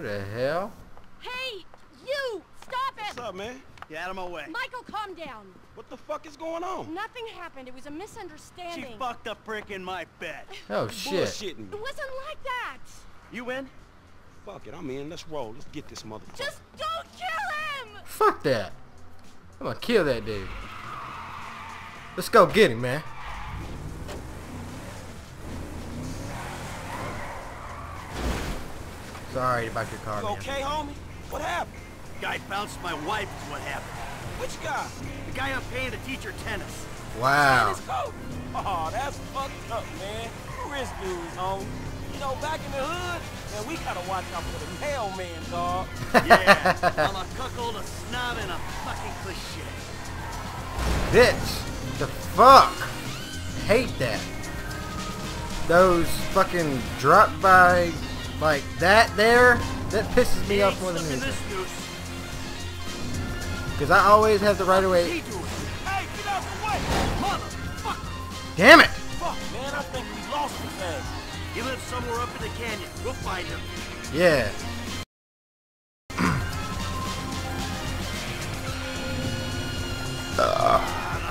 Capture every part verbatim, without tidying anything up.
the hell? Hey, you! Stop it! What's up, man? Get out of my way. Michael, calm down. What the fuck is going on? Nothing happened. It was a misunderstanding. She fucked a prick in my bed. Oh shit. Bullshitting. It wasn't like that. You in? Fuck it, I'm in. Let's roll. Let's get this motherfucker. Just don't kill him! Fuck that. I'm gonna kill that dude. Let's go get him, man. Sorry about your car, You man. okay, homie? What happened? Guy bounced my wife is what happened. Which guy? The guy I'm paying to teach her tennis. Wow. Tennis coach? Oh, that's fucked up, man. Rich dudes, homie. You know, back in the hood, man, we gotta watch out for the mailman, dog. Yeah, I'm a cuckold, a snob, and a fucking cliche. Bitch. The fuck? Hate that. Those fucking drop by like that there, that pisses me off more than anything. Because I always have the right of way. Hey, get out the way! Motherfucker! Damn it! Fuck, man, I think we lost the thing. He lives somewhere up in the canyon. We'll find him. Yeah. uh.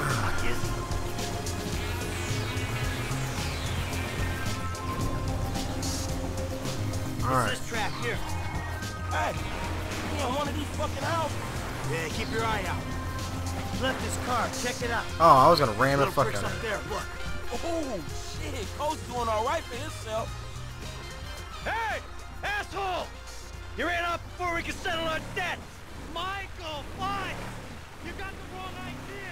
Alright. This track here. Hey, we in one of these fucking houses. Yeah, keep your eye out. Left his car. Check it out. Oh, I was gonna ram the Little fuck bricks out up of it. there. Look. Oh, shit. Coach doing all right for himself. Hey, asshole! You ran off before we could settle our debt. Michael, fine. You got the wrong idea,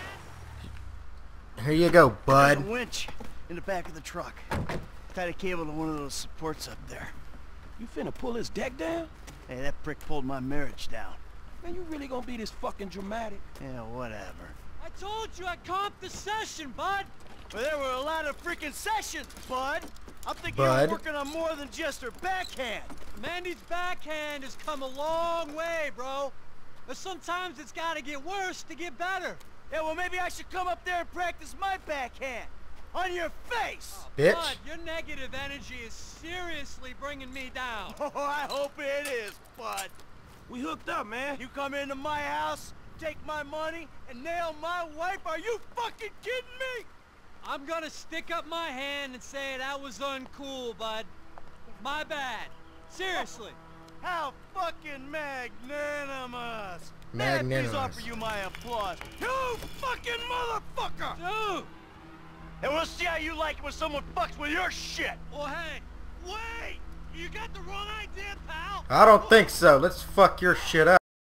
man. Here you go, bud. There's a winch in the back of the truck. Tied a cable to one of those supports up there. You finna pull his deck down? Hey, that prick pulled my marriage down. Man, you really gonna be this fucking dramatic? Yeah, whatever. I told you I'd comp the session, bud. Well, there were a lot of freaking sessions, bud. I'm thinking Bud. you're working on more than just her backhand. Mandy's backhand has come a long way, bro. But sometimes it's gotta get worse to get better. Yeah, well, maybe I should come up there and practice my backhand. On your face! Bitch. Bud, your negative energy is seriously bringing me down. Oh, I hope it is, bud. We hooked up, man. You come into my house, take my money, and nail my wife? Are you fucking kidding me? I'm gonna stick up my hand and say that was uncool, bud. My bad. Seriously. How fucking magnanimous! Magnanimous. May I please offer you my applause? You fucking motherfucker! Dude! And we'll see how you like it when someone fucks with your shit! Well, hey, wait! You got the wrong idea, pal! I don't think so. Let's fuck your shit up.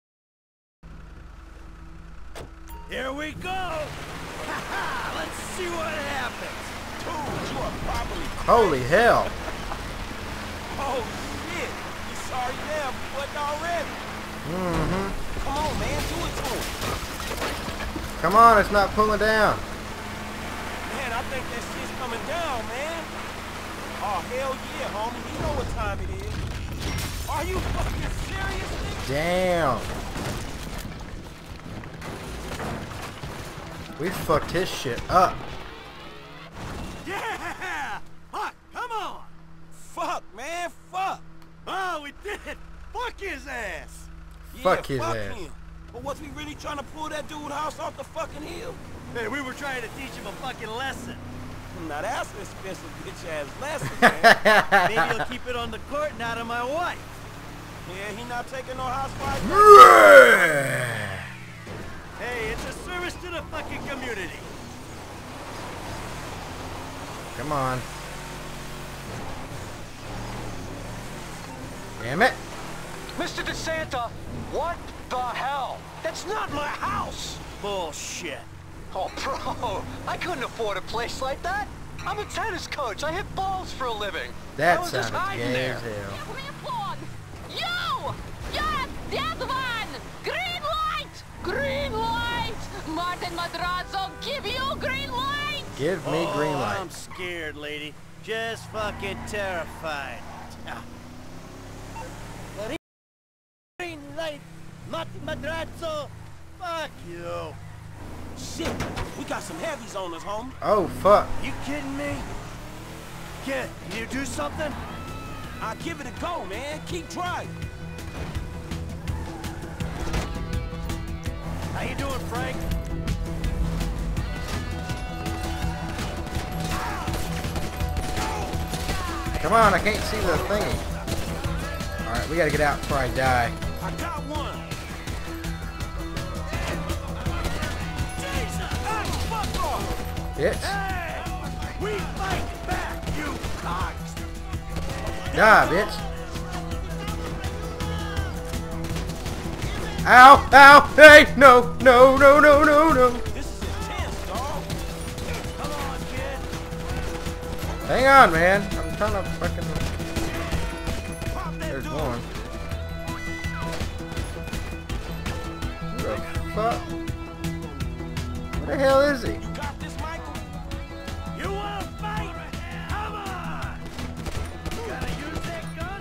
Here we go! Ha-ha! Let's see what happens! Dude, you are probably Holy hell. Oh, shit. You sorry now, but already. Mm-hmm. Come on, man. Do it to him. Come on, it's not pulling down. Man, I think that shit's coming down, man. Oh, hell yeah, homie. You know what time it is. Are you fucking serious, nigga? Damn. We fucked his shit up. Yeah! Fuck, come on! Fuck, man. Fuck. Oh, we did it! Fuck his ass! Fuck yeah, his fuck ass. him. But was we really trying to pull that dude's house off the fucking hill? Hey, we were trying to teach him a fucking lesson. Now that's an expensive bitch-ass lesson, man. Maybe he'll keep it on the court and out of my wife. Yeah, he not taking no housewife. Hey, it's a service to the fucking community. Come on. Damn it. Mister DeSanta, what the hell? That's not my house! Bullshit. Oh, bro, I couldn't afford a place like that. I'm a tennis coach. I hit balls for a living. That I was just sounded hiding gay there. as hell. You! Yes, that one! Green light! Green light! Martin Madrazo, give you green light! Give me oh, green light. I'm scared, lady. Just fucking terrified. Green light, Martin Madrazo. Fuck you. Shit, we got some heavies on us, homie. Oh, fuck. You kidding me? Kid, can you do something? I'll give it a go, man. Keep trying. Frank. Come on, I can't see the thingy. Alright, we gotta get out before I die. I got one. Jesus! Ah, fuck off! Bitch. Hey! We fight back, you cocks! Die, bitch. Ow! Ow! Hey! No! No! No! No! No! No! This is intense, dog. Come on, kid. Hang on, man. I'm trying to fucking. Pop that There's dude. one. Who the fuck? Where the hell is he? You got this, Michael? You wanna fight? Come on! You gotta use that gun?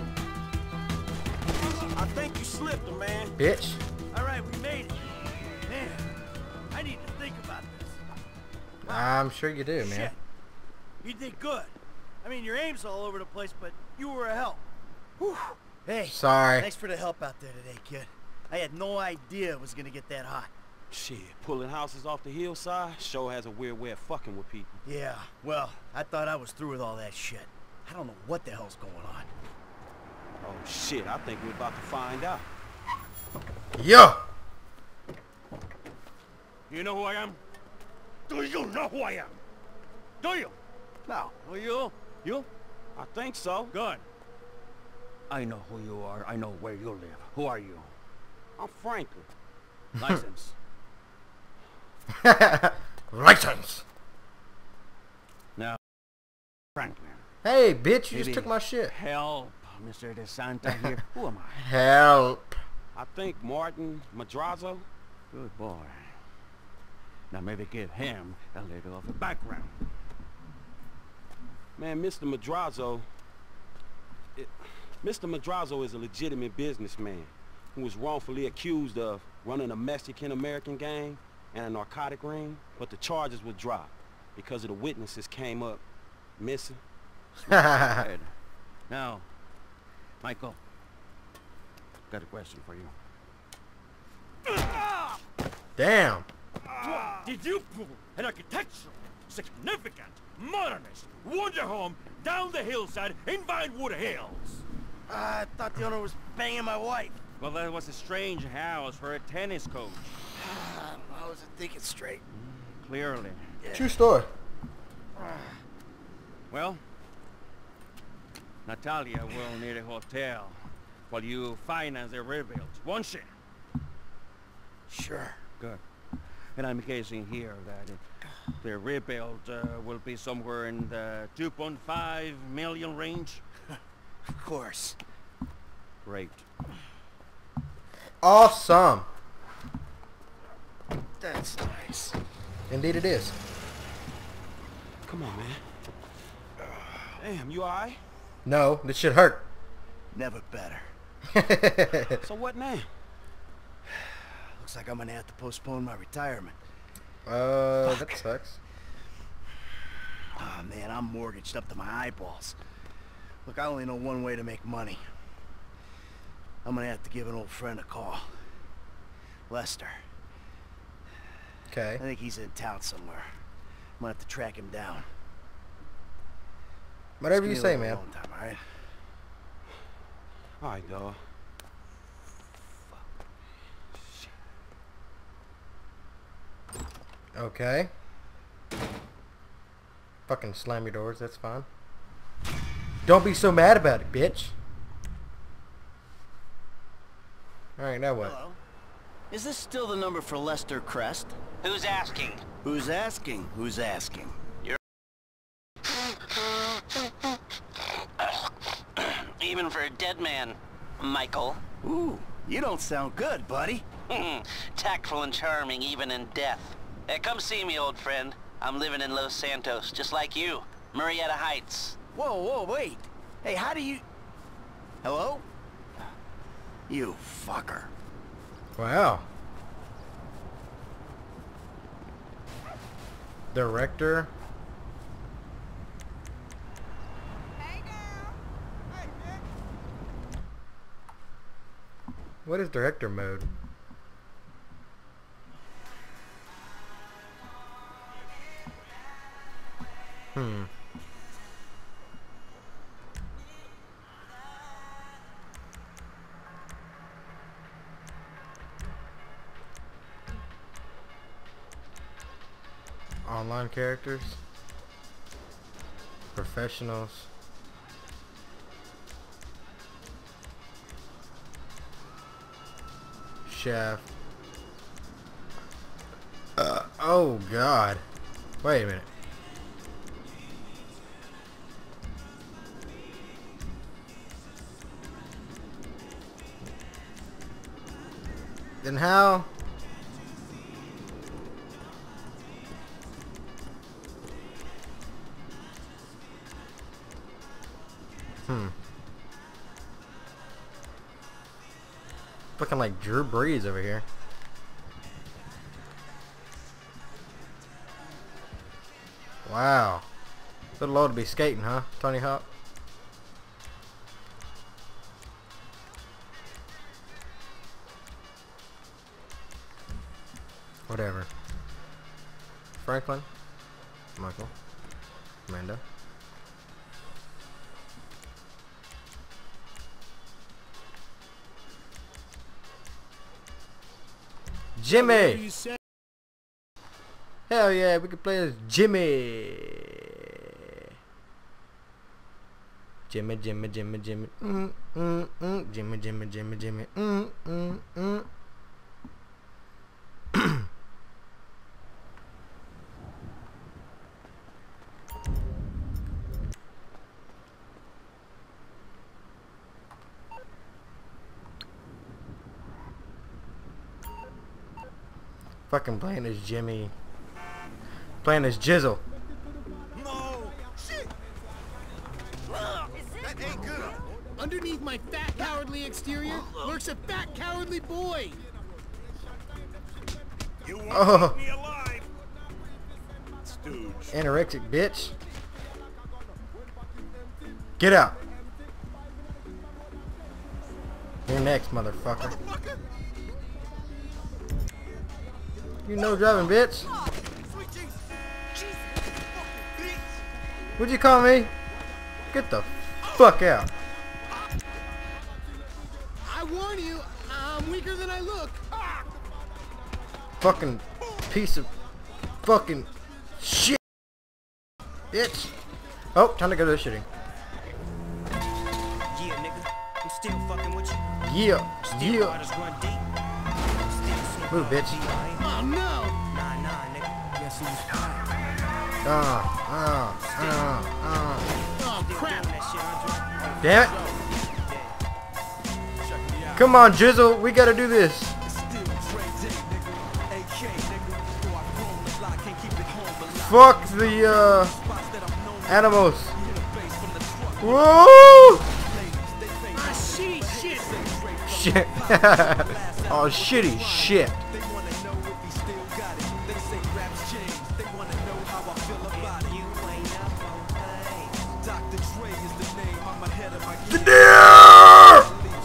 I think you slipped him, man. Bitch. All right, we made it. Man, I need to think about this. I'm sure you do, man. Shit. You did good. I mean, your aim's all over the place, but you were a help. Whew. Hey, Sorry. thanks for the help out there today, kid. I had no idea it was gonna get that hot. Shit, pulling houses off the hillside sure has a weird way of fucking with people. Yeah, well, I thought I was through with all that shit. I don't know what the hell's going on. Oh shit, I think we're about to find out. Yo! You know who I am? Do you know who I am? Do you? No. Who you? You? I think so. Good. I know who you are. I know where you live. Who are you? I'm Franklin. License. License! Now, Franklin. Hey, bitch, you Maybe just took my shit. Help, Mister DeSanta here. Who am I? Help. I think Martin Madrazo. Good boy. Now maybe give him a little of a background. Man, Mister Madrazo... It, Mister Madrazo is a legitimate businessman who was wrongfully accused of running a Mexican-American gang and a narcotic ring, but the charges were dropped because of the witnesses came up missing. Good. Now, Michael, got a question for you. Damn. What did you pull an architectural, significant, modernist wonder home down the hillside in Vinewood Hills? I thought the owner was banging my wife. Well, that was a strange house for a tennis coach. I wasn't thinking straight. Clearly. True story. Well, Natalia will need a hotel while you finance the rebuild, won't she? Sure. Good. And I'm guessing here that it, the rebuild uh, will be somewhere in the two point five million range. Of course. Great. Awesome. That's nice. Indeed it is. Come on, man. Damn, you alright? No, this shit hurt. Never better. So what now? Looks like I'm gonna have to postpone my retirement. Uh, Fuck. that sucks. Oh man, I'm mortgaged up to my eyeballs. Look, I only know one way to make money. I'm gonna have to give an old friend a call. Lester. I Okay. think he's in town somewhere. I'm gonna have to track him down. Whatever you Just give say, me a man. little alone time, all right? Alright, dog. Okay. Fucking slam your doors, that's fine. Don't be so mad about it, bitch. Alright, now what? Hello? Is this still the number for Lester Crest? Who's asking? Who's asking? Who's asking? Even for a dead man, Michael. Ooh, you don't sound good, buddy. Tactful and charming even in death. Hey, come see me, old friend. I'm living in Los Santos, just like you. Murrieta Heights. Whoa, whoa, wait. Hey, how do you... Hello? You fucker. Wow. Director. What is director mode? Hmm. Online characters. Professionals. Chef. Uh, oh God. Wait a minute. Then how? Hmm. Looking like Drew Brees over here. Wow. Little low to be skating, huh, Tony Hawk? Whatever. Franklin. Michael. Amanda. Jimmy! Hell yeah, we can play as Jimmy! Jimmy, Jimmy, Jimmy, Jimmy. Mm, mm, mm. Jimmy, Jimmy, Jimmy, Jimmy. Mm, mm, mm. Fucking playing as Jimmy. Playing as Jizzle. No! Shit! That ain't good. Underneath my fat, cowardly exterior lurks a fat, cowardly boy. You won't Oh. keep me alive. Stooge. Anorexic bitch. Get out. You're next, motherfucker. Motherfucker! You know driving, bitch. Sweet Jesus. Jesus. Fucking bitch. What'd you call me? Get the fuck out. I warn you, I'm weaker than I look. Fucking piece of fucking shit. Bitch. Oh, time to go to the shooting. Yeah, nigga. I'm still fucking with you. Yeah. Still Yeah. waters run deep. Still snoop Move, on bitch. G, I ain't- Oh no! Nah, nah, nigga. Guess who's back? Ah, ah, ah, ah. Oh Still crap! doing that shit, Andre? Damn it. Come on, Jizzle. We gotta do this. Fuck the uh, animals. Whoa! Ah, shitty shit! Shit. Oh, shitty shit. The deer!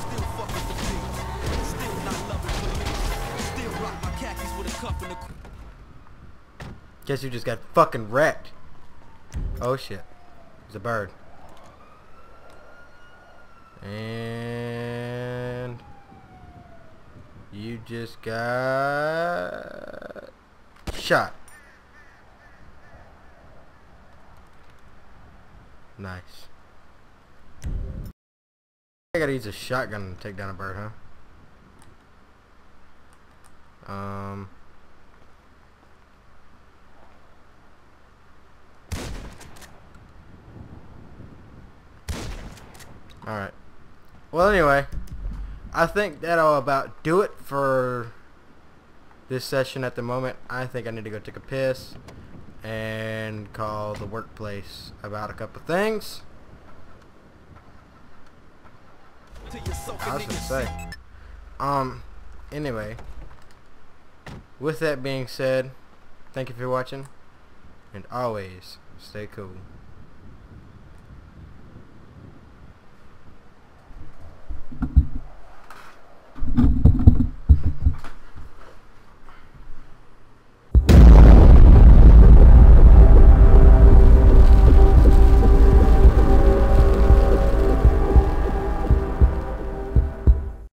Guess you just got fucking wrecked. Oh shit. It's a bird. And you just got shot. Nice. I gotta use a shotgun to take down a bird, huh? Um. Alright. Well, anyway, I think that'll about do it for this session at the moment. I think I need to go take a piss and call the workplace about a couple things. I was gonna say. Um, anyway, with that being said, thank you for watching, and always stay cool.